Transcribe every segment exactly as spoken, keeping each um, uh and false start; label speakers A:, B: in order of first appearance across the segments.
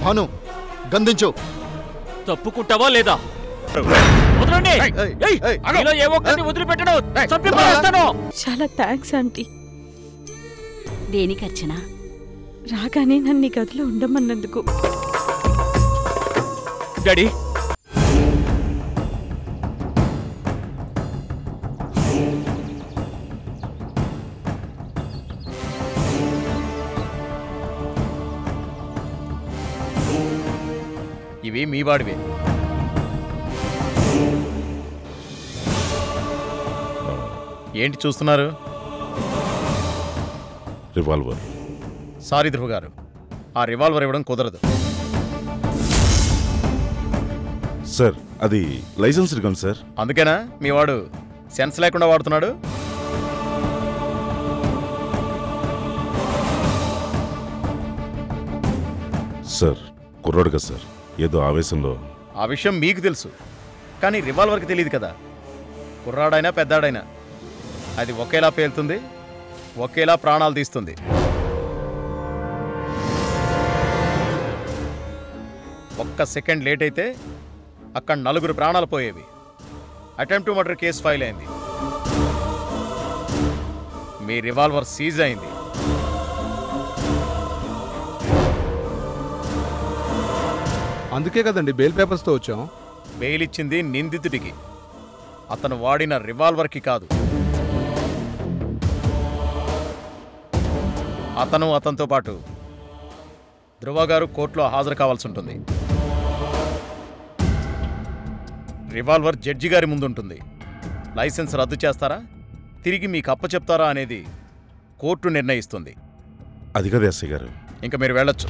A: భాను గందించు.
B: తప్పుకుంటావా లేదా?
C: చాలా thanks aunty.
D: దేనికి అర్చన?
C: రాగానే నన్ను గదిలో ఉండమన్నందుకు.
B: డాడీ
E: ఇవి మీ వాడివే. ఏంటి చూస్తున్నారు?
F: రివాల్వర్.
E: సారీ ధ్రువ గారు, ఆ రివాల్వర్ ఇవ్వడం కుదరదు.
F: సార్ అది లైసెన్స్డ్ గన్ సార్.
E: అందుకేనా మీ వాడు సెన్స్ లేకుండా వాడుతున్నాడు?
F: సార్ కుర్రాడు కదా సార్, ఏదో ఆవేశంలో.
E: ఆ విషయం మీకు తెలుసు, కానీ రివాల్వర్కి తెలియదు కదా. కుర్రాడైనా పెద్దాడైనా అది ఒకేలా పేలుతుంది, ఒకేలా ప్రాణాలు తీస్తుంది. ఒక్క సెకండ్ లేట్ అయితే అక్కడ నలుగురు ప్రాణాలు పోయేవి. Attempt to murder case file అయింది. మీ రివాల్వర్ సీజ్ అయింది.
A: అందుకే కదండి బెయిల్ పేపర్స్తో వచ్చాం.
E: బెయిల్ ఇచ్చింది నిందితుడికి, అతను వాడిన రివాల్వర్కి కాదు. అతను అతనితో పాటు ధ్రువ గారు కోర్టులో హాజరు కావాల్సి ఉంటుంది. రివాల్వర్ జడ్జి గారి ముందుంటుంది. లైసెన్స్ రద్దు చేస్తారా, తిరిగి మీకు అప్పచెప్తారా అనేది కోర్టు నిర్ణయిస్తుంది.
F: అది కదా ఎస్ఐ గారు.
E: ఇంకా మీరు వెళ్ళొచ్చు.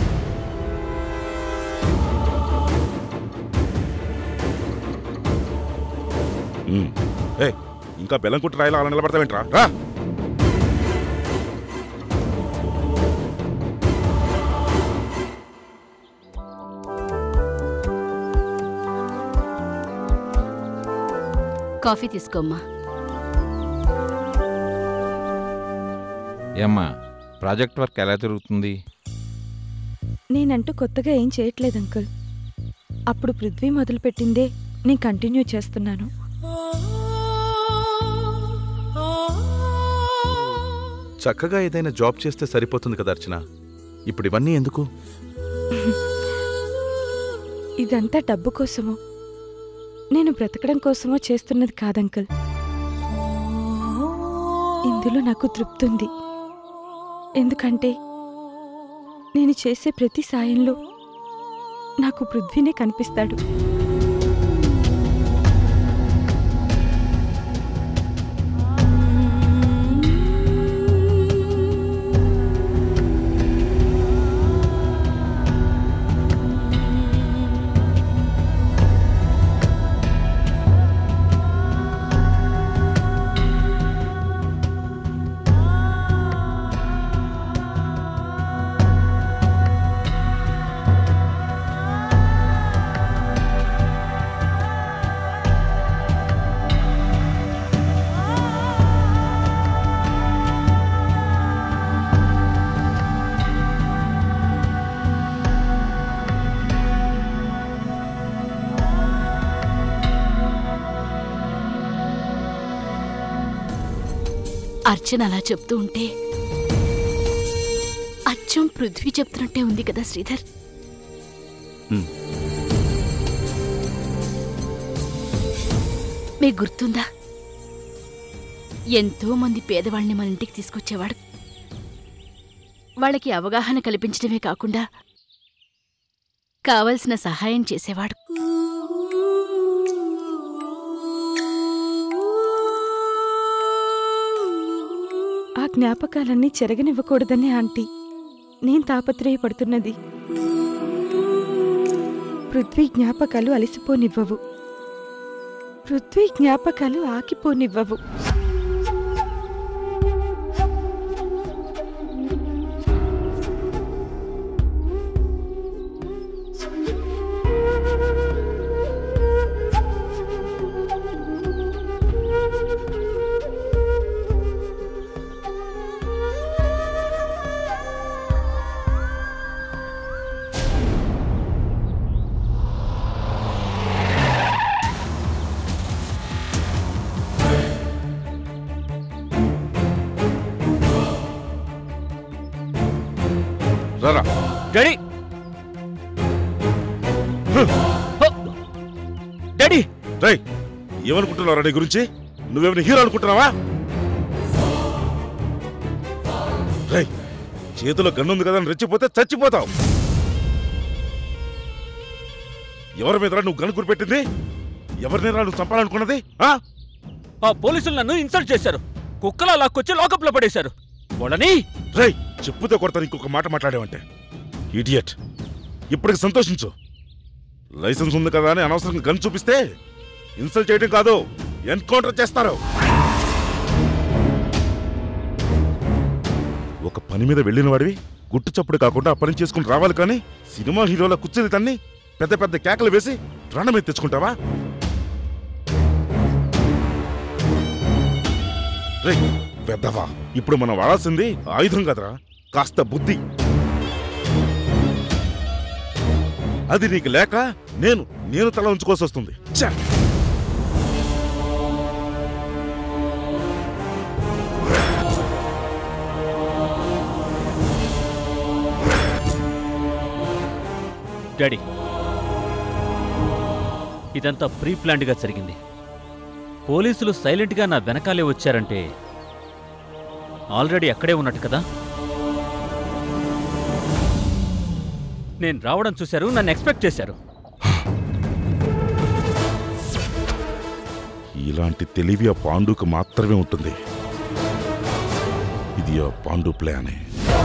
F: ఏ ఇంకా బెల్లం కుట్టి రాయిలో అలా నిలబడతావేంట్రా? రా.
D: కాఫీ తీసుకోమ్మా.
G: ఏమ్మా ప్రాజెక్ట్ వర్క్ ఎలా జరుగుతుంది?
C: నేనంటూ కొత్తగా ఏం చేయట్లేదు అంకుల్. అప్పుడు పృథ్వీ మొదలుపెట్టిందే నేను కంటిన్యూ చేస్తున్నాను.
H: చక్కగా ఏదైనా జాబ్ చేస్తే సరిపోతుంది కదా అర్చన. ఇప్పుడు ఇవన్నీ ఎందుకు?
C: ఇదంతా డబ్బు కోసమో నేను బ్రతకడం కోసమో చేస్తున్నది కాదంకుల్. ఇందులో నాకు తృప్తి ఉంది. ఎందుకంటే నేను చేసే ప్రతి సాయంలో నాకు పృథ్వీనే కనిపిస్తాడు.
D: అర్చన అలా చెప్తూ ఉంటే అచ్చం పృథ్వీ చెప్తున్నట్టే ఉంది కదా శ్రీధర్. మీకు గుర్తుందా, ఎంతో మంది పేదవాళ్ళని మన ఇంటికి తీసుకొచ్చేవాడు. వాళ్ళకి అవగాహన కల్పించడమే కాకుండా కావలసిన సహాయం చేసేవాడు.
C: ఆ జ్ఞాపకాలన్నీ చెరగనివ్వకూడదని ఆంటీ నేను తాపత్రయపడుతున్నది. పృథ్వీ జ్ఞాపకాలు అలసిపోనివ్వవు, పృథ్వీ జ్ఞాపకాలు ఆకిపోనివ్వవు.
F: రారా.
B: డాడీ డాడీ
F: రై ఏమనుకుంటున్నావు నీ గురించి? నువ్వేమైనా హీరో అనుకుంటున్నావా? రై చేతిలో గన్నుంది కదా అని రెచ్చిపోతే చచ్చిపోతావు. ఎవరి మీద నువ్వు గన్ను గురిపెట్టింది? ఎవరినైనా నువ్వు చంపాలనుకున్నది?
B: ఆ పోలీసులు నన్ను ఇన్సల్ట్ చేశారు. కుక్కలా లాక్కొచ్చి లాకప్ లో పడేశారు. వాళ్ళని
F: రై చెప్పుతో కొడతాను ఇంకొక మాట మాట్లాడేవంటే. ఇడియట్. ఇప్పటికి సంతోషించు. లైసెన్స్ ఉంది కదా అని అనవసరంగా గన్ చూపిస్తే ఇన్సల్ట్ చేయడం కాదు, ఎన్కౌంటర్ చేస్తారు. ఒక పని మీద వెళ్ళిన వాడివి గుట్టు చప్పుడు కాకుండా ఆ పని చేసుకుని రావాలి, కానీ సినిమా హీరోల కుర్చీలు తన్ని పెద్ద పెద్ద కేకలు వేసి ప్రాణం మీద తెచ్చుకుంటావా? రే పెద్దవా, ఇప్పుడు మనం వాడాల్సింది ఆయుధం కదరా, కాస్త బుద్ధి. అది నీకు లేక నేను నేను తల ఉంచుకోవాల్సి వస్తుంది. ఛ!
B: డాడీ ఇదంతా ప్రీ ప్లాన్డ్గా జరిగింది. పోలీసులు సైలెంట్గా నా వెనకాలే వచ్చారంటే ఆల్రెడీ అక్కడే ఉన్నట్టు కదా. నేను రావడం చూశారు, నన్ను ఎక్స్పెక్ట్ చేశారు.
F: ఇలాంటి తెలివి ఆ పాండుకు మాత్రమే ఉంటుంది. ఇది ఆ పాండు ప్లానే.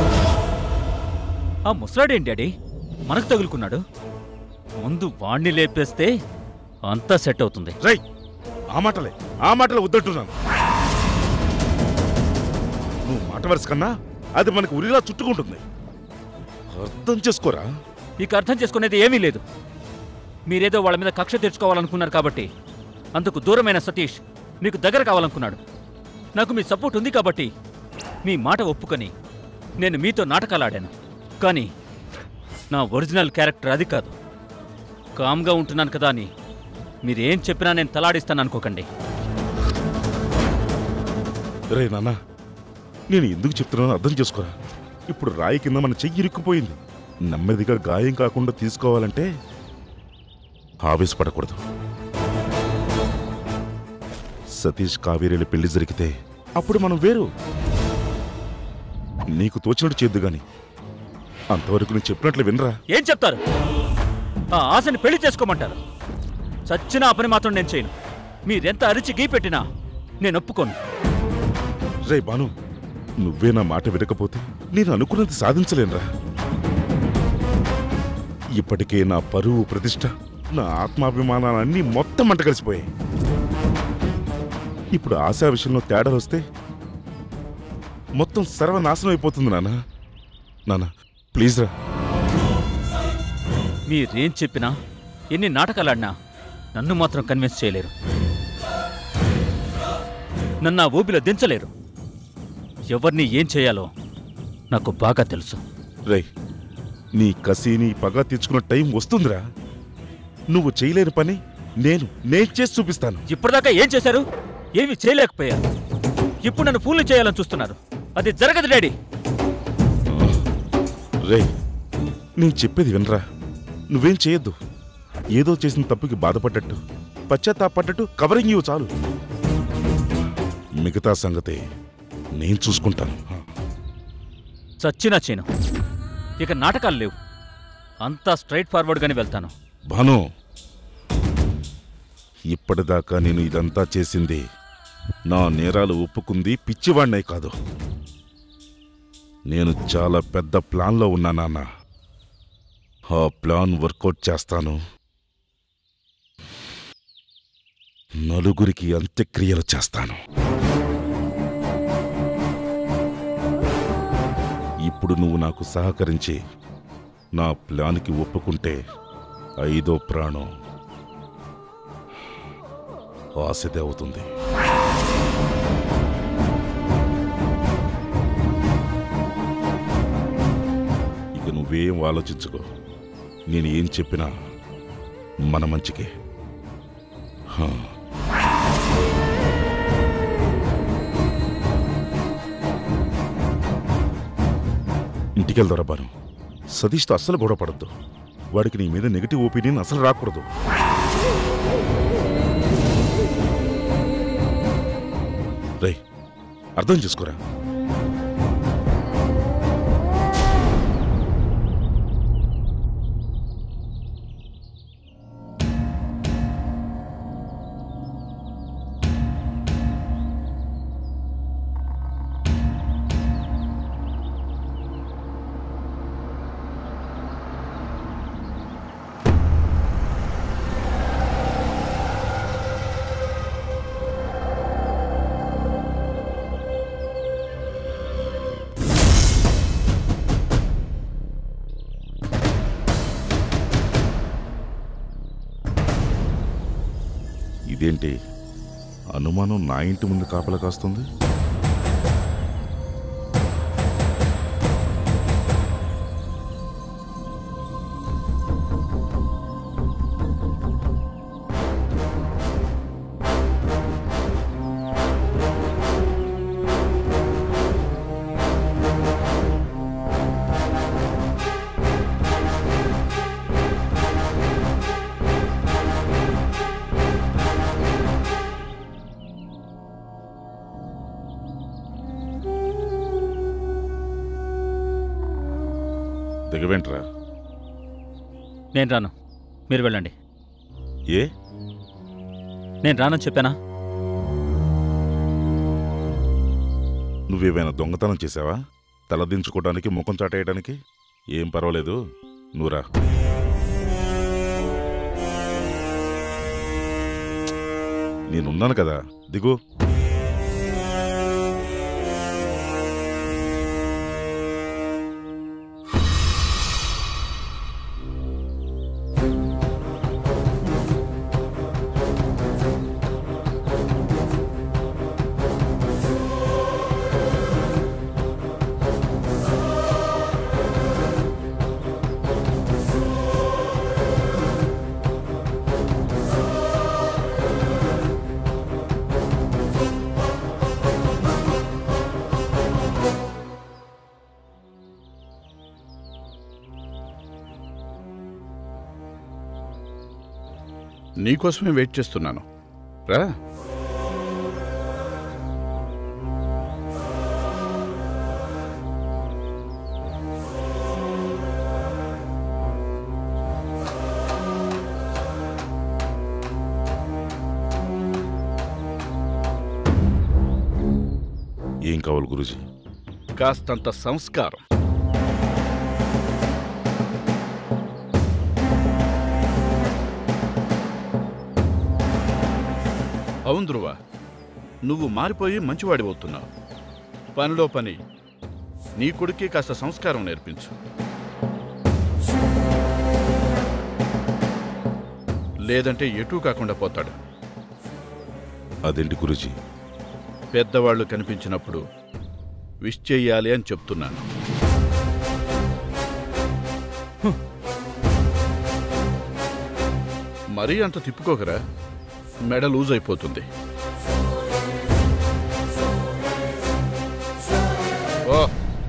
B: ఆ ముసలాడేం డాడీ మనకు తగులుకున్నాడు. ముందు వాణ్ణి లేపేస్తే అంతా సెట్ అవుతుంది.
F: రై ఆ మాటలే ఆ మాటలే వద్దంటున్నాను. నువ్వు మాట వరుస కన్నా అది మనకు ఉరిలా చుట్టుకుంటుంది. అర్థం చేసుకోరా.
B: ఇక అర్థం చేసుకునేది ఏమీ లేదు. మీరేదో వాళ్ళ మీద కక్ష తెచ్చుకోవాలనుకున్నారు కాబట్టి అందుకు దూరమైన సతీష్ మీకు దగ్గర కావాలనుకున్నాడు. నాకు మీ సపోర్ట్ ఉంది కాబట్టి మీ మాట ఒప్పుకొని నేను మీతో నాటకాలు ఆడాను. కానీ నా ఒరిజినల్ క్యారెక్టర్ అది కాదు. కామ్గా ఉంటున్నాను కదా అని మీరేం చెప్పినా నేను తలాడిస్తాను అనుకోకండి.
F: రే నాన్న, నేను ఎందుకు చెప్తున్నానో అర్థం చేసుకోరా. ఇప్పుడు రాయి కింద మన చెయ్యి ఇరుక్కుపోయింది. నెమ్మదిగా గాయం కాకుండా తీసుకోవాలంటే ఆవేశపడకూడదు. సతీష్ కావేరీల పెళ్లి జరిగితే అప్పుడు మనం వేరు. నీకు తోచినట్టు చేద్దు గాని అంతవరకు నేను చెప్పినట్లు వినరా.
B: ఏం చెప్తారు? ఆ ఆశని పెళ్లి చేసుకోమంటారు. చచ్చిన ఆ పని మాత్రం నేను చేయను. మీరెంత అరిచి గీ పెట్టినా నేను ఒప్పుకోను.
F: రే బాను, నువ్వే నా మాట వినకపోతే నేను అనుకున్నది సాధించలేనురా. ఇప్పటికే నా పరువు, ప్రతిష్ట, నా ఆత్మాభిమానాలన్నీ మొత్తం మంట కలిసిపోయాయి. ఇప్పుడు ఆశా విషయంలో తేడా వస్తే మొత్తం సర్వనాశనం అయిపోతుంది నాన్న. నాన్న ప్లీజ్ రా.
B: మీరేం చెప్పినా ఎన్ని నాటకాలాడినా నన్ను మాత్రం కన్విన్స్ చేయలేరు. నన్ను ఆ ఊబిలో దించలేరు. ఎవరిని ఏం చేయాలో నాకు బాగా తెలుసు.
F: రే నీ కసి, నీ పగ తెచ్చుకున్న టైం వస్తుందిరా. నువ్వు చేయలేని పని నేను నేను చేసి చూపిస్తాను.
B: ఇప్పటిదాకా ఏం చేశారు? ఏమి చేయలేకపోయారు. ఇప్పుడు నన్ను ఫూల్ని చేయాలని చూస్తున్నారు. అది జరగదు డాడీ.
F: రే నేను చెప్పేది వినరా. నువ్వేం చేయొద్దు. ఏదో చేసిన తప్పుకి బాధపడ్డట్టు, పశ్చాత్తాపడ్డట్టు కవరింగ్ ఇవ్వు చాలు. మిగతా సంగతి నేను చూసుకుంటాను.
B: చచ్చినా చేను. ఇక నాటకాలు లేవు. అంతా స్ట్రైట్ ఫార్వర్డ్గానే వెళ్తాను.
F: భాను, ఇప్పటిదాకా నేను ఇదంతా చేసింది నా నేరాలు ఒప్పుకుంది పిచ్చివాణ్ణే కాదు. నేను చాలా పెద్ద ప్లాన్లో ఉన్నా నాన్న. ఆ ప్లాన్ వర్కౌట్ చేస్తాను. నలుగురికి అంత్యక్రియలు చేస్తాను. ఇప్పుడు నువ్వు నాకు సహకరించి నా ప్లాన్కి ఒప్పుకుంటే ఐదో ప్రాణం ఆశదే అవుతుంది. ఇక నువ్వేం ఆలోచించుకో. నేను ఏం చెప్పినా మన మంచికే. ఇంటికెళ్దారా బాను. సతీష్తో అస్సలు గొడవ పడద్దు. వాడికి నీ మీద నెగిటివ్ ఒపీనియన్ అసలు రాకూడదు. రే, అర్థం చేసుకోరా. ఇదేంటి అనుమానం నా ఇంటి ముందు కాపలా కాస్తుంది? దిగవేంట్రా?
B: నేను రాను, మీరు వెళ్ళండి.
F: ఏ?
B: నేను రానని చెప్పానా?
F: నువ్వేమైనా దొంగతనం చేసావా? తలదించుకోవడానికి, ముఖం చాటేయడానికి? ఏం పర్వాలేదు, నువ్వురా. నేనున్నాను కదా, దిగు.
A: నీకోసమే వెయిట్ చేస్తున్నాను, రా.
F: ఏం కావాలి గురూజీ?
A: కాస్తంత సంస్కారం. అవును ధ్రువ, నువ్వు మారిపోయి మంచివాడివవుతున్నావు. పనిలో పని నీ కొడుక్కి కాస్త సంస్కారం నేర్పించు. లేదంటే ఎటూ కాకుండా పోతాడు.
F: అదేంటి గురూజీ?
A: పెద్దవాళ్లు కనిపించినప్పుడు విష్ చెయ్యాలి అని చెప్తున్నాను. మరీ అంత తిప్పుకోకరా, మెడ లూజ్ అయిపోతుంది. ఓ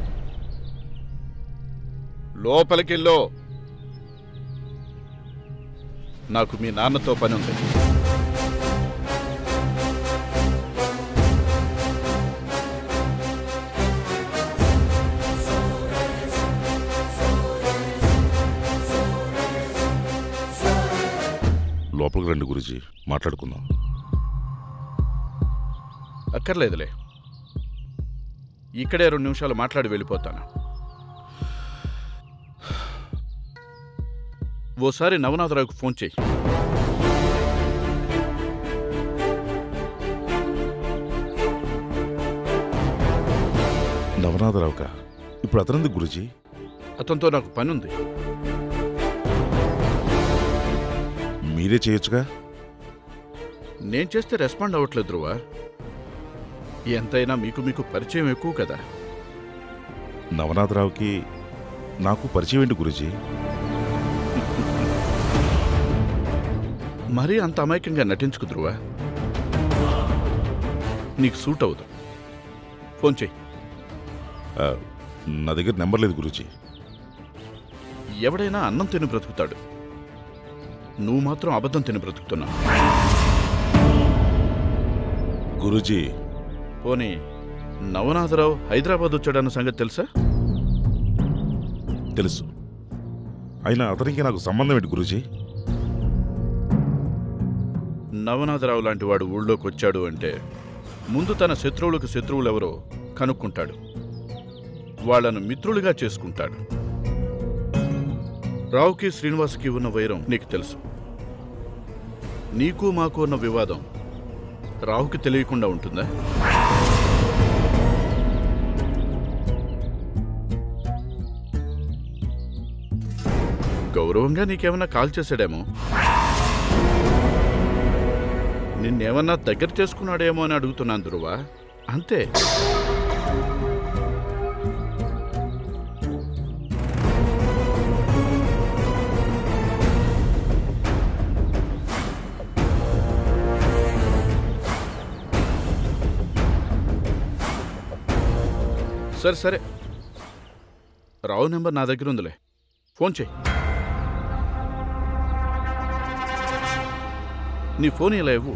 A: లోపలికెళ్ళో, నాకు మీ నాన్నతో పని ఉంది.
F: లోపలికి రండి గురూజీ, మాట్లాడుకుందాం.
A: అక్కర్లేదులే, ఇక్కడే రెండు నిమిషాలు మాట్లాడి వెళ్ళిపోతాను. ఓసారి నవనాథరావుకు ఫోన్ చెయ్యి.
F: నవనాథరావుకా? ఇప్పుడు అతనంది గురూజీ?
A: అతనితో నాకు పని ఉంది.
F: మీరే చేయొచ్చుగా.
A: నేను చేస్తే రెస్పాండ్ అవ్వట్లేదు ధ్రువ. ఎంతైనా మీకు మీకు పరిచయం ఎక్కువ కదా.
F: నవనాథరావుకి నాకు పరిచయం ఏంటి గురూజీ?
A: మరీ అంత అమాయకంగా నటించుకు ధ్రువ, నీకు సూట్ అవ్వదు. ఫోన్ చెయ్యి.
F: నా దగ్గర నెంబర్ లేదు గురూజీ.
A: ఎవడైనా అన్నం తిని బ్రతుకుతాడు, నువ్వు మాత్రం అబద్ధం తిని బ్రతుకుతున్నావు.
F: గురూజీ,
A: పోనీ నవనాథరావు హైదరాబాద్ వచ్చాడన్న సంగతి తెలుసా?
F: తెలుసు. అయినా అతనికి నాకు సంబంధం ఏంటి గురూజీ?
A: నవనాథరావు లాంటి వాడు ఊళ్ళోకి వచ్చాడు అంటే ముందు తన శత్రువులకు శత్రువులెవరో కనుక్కుంటాడు, వాళ్లను మిత్రులుగా చేసుకుంటాడు. రావుకి శ్రీనివాస్కి ఉన్న వైరం నీకు తెలుసు. నీకు మాకు ఉన్న వివాదం రావుకి తెలియకుండా ఉంటుందా? గౌరవంగా నీకేమన్నా కాల్ చేశాడేమో, నిన్నేమన్నా దగ్గర చేసుకున్నాడేమో అని అడుగుతున్నాను ధ్రువా, అంతే. సరే సరే, రావు నెంబర్ నా దగ్గర ఉందిలే, ఫోన్ చేయి. నీ ఫోన్ ఇలా ఇవ్వు.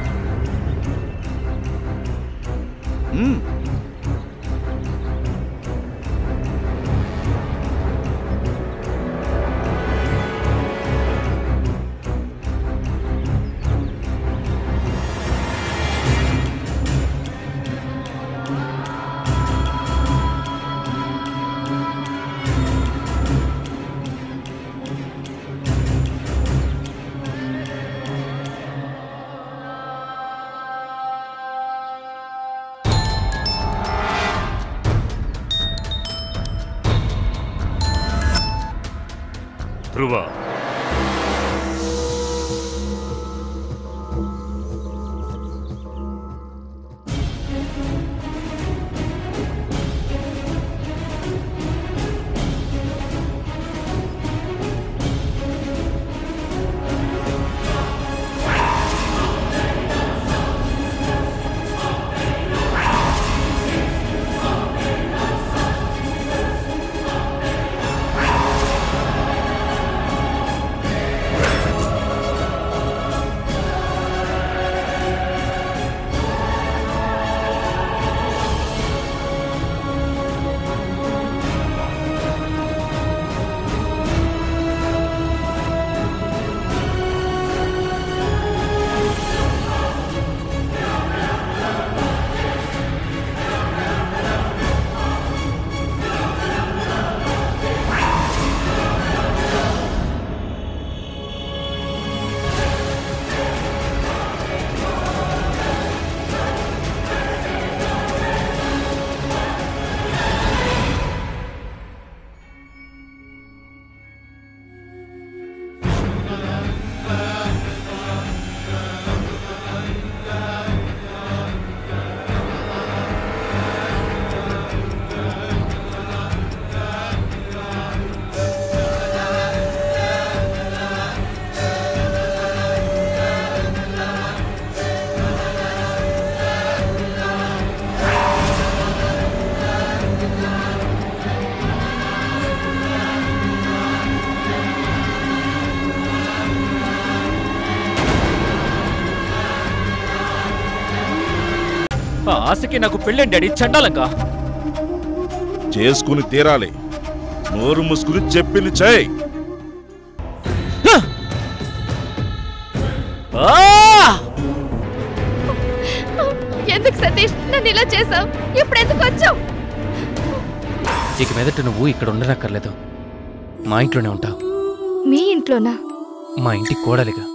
I: ధ్రువ,
B: ఆ ఆశకి నాకు పెళ్ళేంటి డాడీ, చండాలంగా.
F: చేసుకుని తీరాలి, నోరు ముసుకుని చెప్పింది చేయి.
J: ఎందుకు సతీష్ నన్ను ఇలా చేసావు? ఇప్పుడు ఎందుకు వచ్చావు?
B: ఇక మీదట నువ్వు ఇక్కడ ఉండనక్కర్లేదు, మా ఇంట్లోనే ఉంటావు.
J: మీ ఇంట్లోనా?
B: మా ఇంటి కోడలిగా.